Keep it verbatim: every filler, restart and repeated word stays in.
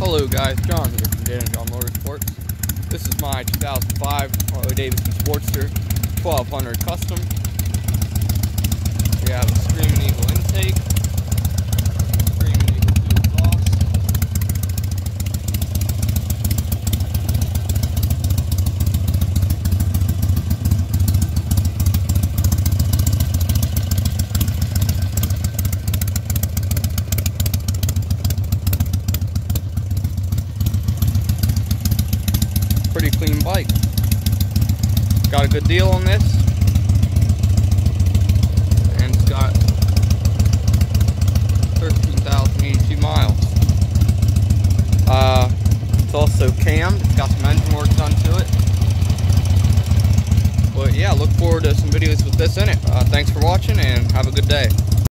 Hello guys, John here from Dan and Jon Motorsports. This is my two thousand five Harley Davidson Sportster twelve hundred Custom. We have a Screaming Eagle intake, Screaming Eagle two exhaust, pretty clean bike. Got a good deal on this, and it's got thirteen thousand eighty-two miles. Uh, it's also cammed. It's got some engine work done to it. But yeah, look forward to some videos with this in it. Uh, thanks for watching and have a good day.